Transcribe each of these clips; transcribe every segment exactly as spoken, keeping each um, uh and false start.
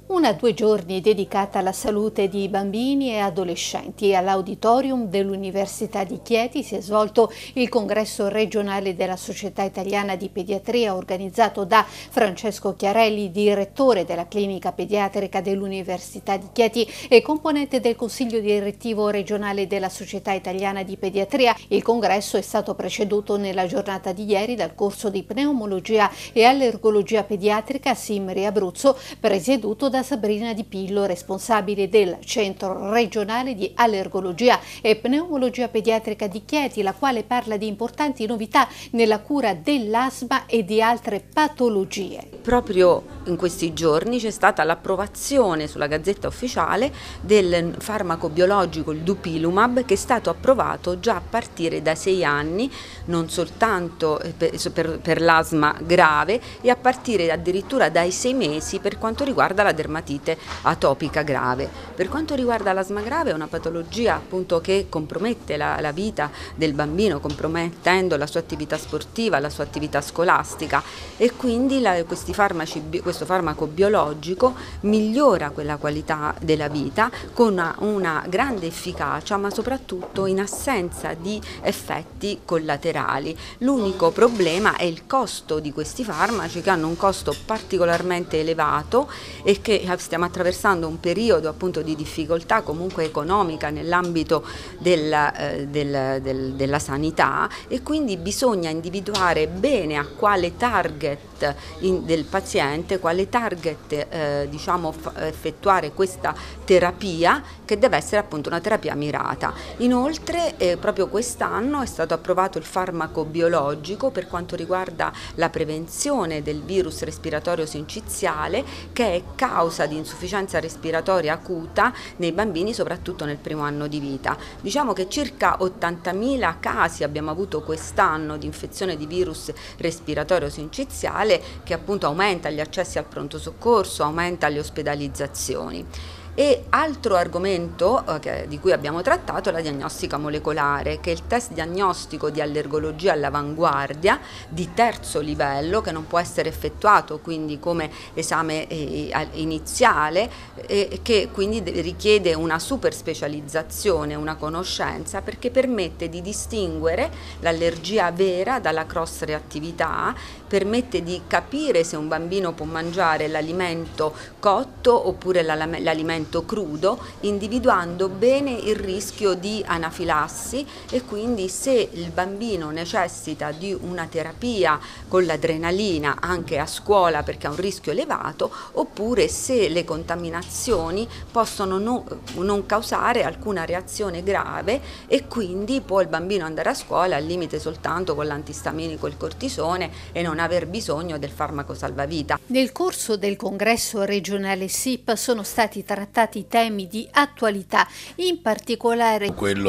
Una due giorni dedicata alla salute di bambini e adolescenti. All'auditorium dell'Università di Chieti si è svolto il congresso regionale della Società Italiana di Pediatria organizzato da Francesco Chiarelli, direttore della clinica pediatrica dell'Università di Chieti e componente del Consiglio direttivo regionale della Società Italiana di Pediatria. Il congresso è stato preceduto nella giornata di ieri dal corso di pneumologia e allergologia pediatrica a Simri Abruzzo, presieduto da da Sabrina Di Pillo, responsabile del Centro Regionale di Allergologia e Pneumologia Pediatrica di Chieti, la quale parla di importanti novità nella cura dell'asma e di altre patologie. Proprio in questi giorni c'è stata l'approvazione sulla Gazzetta Ufficiale del farmaco biologico, il Dupilumab, che è stato approvato già a partire da sei anni, non soltanto per, per, per l'asma grave, e a partire addirittura dai sei mesi per quanto riguarda la dermatite atopica grave. Per quanto riguarda l'asma grave, è una patologia appunto che compromette la, la vita del bambino, compromettendo la sua attività sportiva, la sua attività scolastica, e quindi la, questi farmaci, questo farmaco biologico migliora quella qualità della vita con una, una grande efficacia, ma soprattutto in assenza di effetti collaterali. L'unico problema è il costo di questi farmaci, che hanno un costo particolarmente elevato e che stiamo attraversando un periodo appunto di difficoltà comunque economica nell'ambito della, eh, del, del, della sanità, e quindi bisogna individuare bene a quale target in, del paziente, quale target eh, diciamo effettuare questa terapia, che deve essere appunto una terapia mirata. Inoltre eh, proprio quest'anno è stato approvato il farmaco biologico per quanto riguarda la prevenzione del virus respiratorio sinciziale, che è causa di insufficienza respiratoria acuta nei bambini, soprattutto nel primo anno di vita. Diciamo che circa ottantamila casi abbiamo avuto quest'anno di infezione di virus respiratorio sinciziale, che appunto aumenta gli accessi al pronto soccorso, aumenta le ospedalizzazioni. E altro argomento eh, che, di cui abbiamo trattato è la diagnostica molecolare, che è il test diagnostico di allergologia all'avanguardia di terzo livello, che non può essere effettuato quindi come esame eh, iniziale, e che quindi richiede una super specializzazione, una conoscenza, perché permette di distinguere l'allergia vera dalla cross reattività, permette di capire se un bambino può mangiare l'alimento cotto oppure l'alimento crudo, individuando bene il rischio di anafilassi, e quindi se il bambino necessita di una terapia con l'adrenalina anche a scuola perché ha un rischio elevato, oppure se le contaminazioni possono non, non causare alcuna reazione grave, e quindi può il bambino andare a scuola al limite soltanto con l'antistaminico e il cortisone e non aver bisogno del farmaco salvavita. Nel corso del congresso regionale S I P sono stati trattati temi di attualità, in particolare quello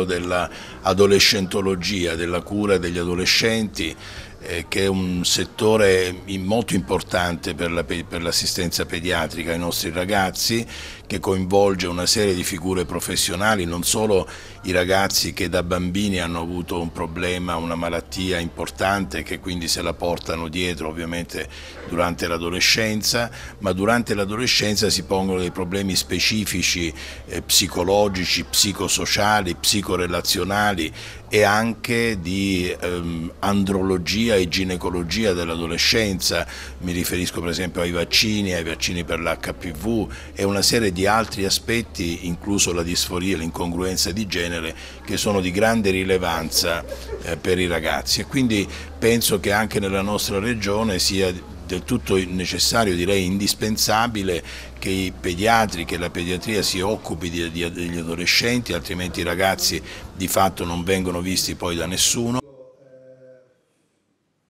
dell'adolescentologia, della cura degli adolescenti, eh, che è un settore molto importante per la, per l'assistenza pediatrica ai nostri ragazzi, che coinvolge una serie di figure professionali, non solo i ragazzi che da bambini hanno avuto un problema, una malattia importante, che quindi se la portano dietro ovviamente durante l'adolescenza, ma durante l'adolescenza si pongono dei problemi specifici eh, psicologici, psicosociali, psicorelazionali e anche di ehm, andrologia e ginecologia dell'adolescenza. Mi riferisco per esempio ai vaccini, ai vaccini per l'H P V e una serie di altri aspetti, incluso la disforia, l'incongruenza di genere, che sono di grande rilevanza eh, per i ragazzi, e quindi penso che anche nella nostra regione sia del tutto necessario, direi indispensabile, che i pediatri, che la pediatria si occupi di, di, degli adolescenti, altrimenti i ragazzi di fatto non vengono visti poi da nessuno.